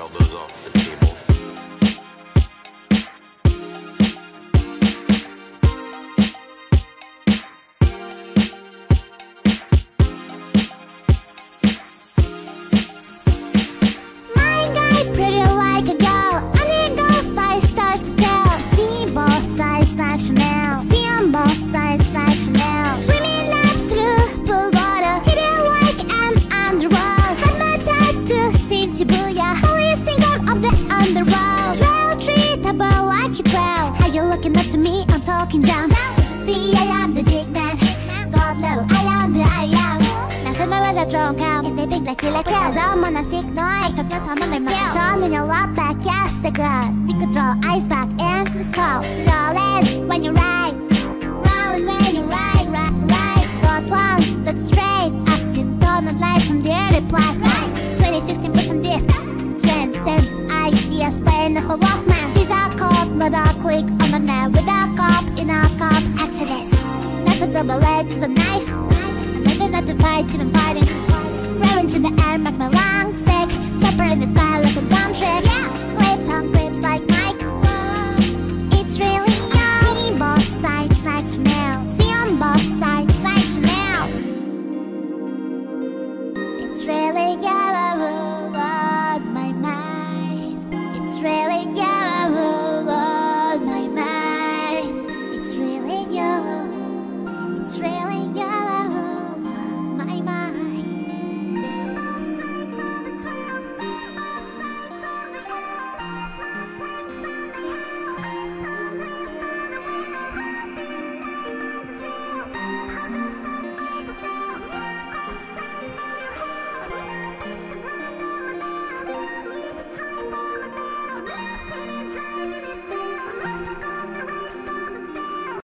elbows off the table. My guy, pretty like a girl. I need go 5 stars to tell. See both sides like Chanel. See on both sides like Chanel. Swimming laps through pool water. Hitting like an underworld. Had my tattoo since Shibuya. Always think out of the underworld. 12 treatable like you 12. How you looking up to me? I'm talking down. Now what you see, I am the big man. God level, I am the I am. Nothing but a drone count. And they think like you like hell. I'm on a sick noise. So close I'm on my mouth. John in your lap back, yes, the good. You could draw ice back and let's go. Rolling when you ride. Rolling when you ride, ride. Not long, but straight. Up and down and lights some dirty plastic. 2016 with some discs. 10 cents ideas playing the full Walkman. These are called, not a click on the net. With a cop in a cop activist. That's a double edge, it's a knife. I'm ready not to fight, till I'm fighting. Revenge in the air, make my lungs sick. Chopper in the sky like a gun trick. Yeah, clips on clips like Mike. It's really young. See both sides like Chanel. See on both sides like Chanel. It's really